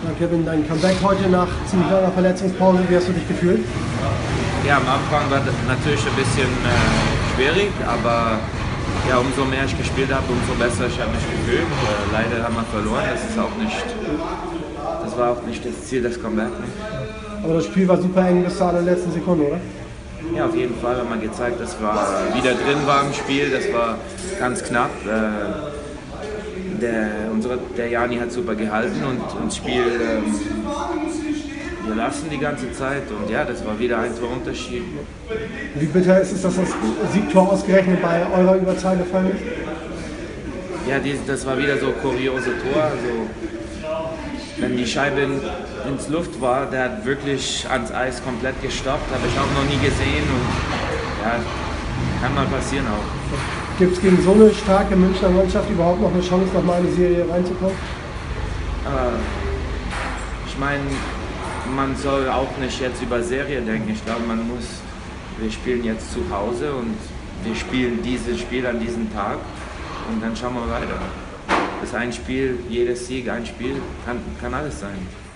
Kevin, dein Comeback heute nach ziemlich langer Verletzungspause, wie hast du dich gefühlt? Ja, am Anfang war das natürlich ein bisschen schwierig, aber ja, umso mehr ich gespielt habe, umso besser ich habe mich gefühlt. Leider haben wir verloren, das war auch nicht das Ziel des Comeback. Aber das Spiel war super eng bis zur allerletzten Sekunde, oder? Ja, auf jeden Fall haben wir gezeigt, dass wir wieder drin waren im Spiel, das war ganz knapp. Der Jani hat super gehalten und das Spiel gelassen die ganze Zeit und ja, das war wieder ein Torunterschied. Wie bitter ist es, dass das Siegtor ausgerechnet bei eurer Überzahl gefallen ist? Ja, das war wieder so kuriose Tor. Also, wenn die Scheibe ins Luft war, der hat wirklich ans Eis komplett gestoppt, habe ich auch noch nie gesehen und ja, kann mal passieren auch. Gibt es gegen so eine starke Münchner Mannschaft überhaupt noch eine Chance, nochmal in die Serie reinzukommen? Ich meine, man soll auch nicht jetzt über Serie denken. Ich glaube, wir spielen jetzt zu Hause und wir spielen dieses Spiel an diesem Tag und dann schauen wir weiter. Das ist ein Spiel, jedes Sieg, ein Spiel, kann alles sein.